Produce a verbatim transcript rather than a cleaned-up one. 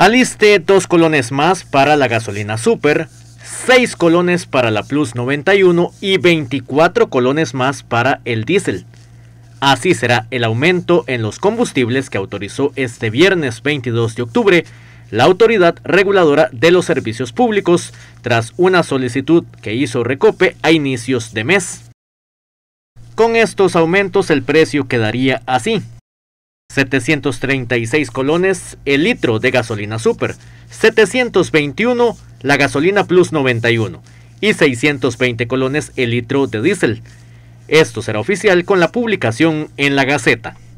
Aliste dos colones más para la gasolina Super, seis colones para la Plus noventa y uno y veinticuatro colones más para el diésel. Así será el aumento en los combustibles que autorizó este viernes veintidós de octubre la Autoridad Reguladora de los Servicios Públicos tras una solicitud que hizo Recope a inicios de mes. Con estos aumentos el precio quedaría así: setecientos treinta y seis colones el litro de gasolina Super, setecientos veintiuno la gasolina Plus noventa y uno y seiscientos veinte colones el litro de diésel. Esto será oficial con la publicación en la Gaceta.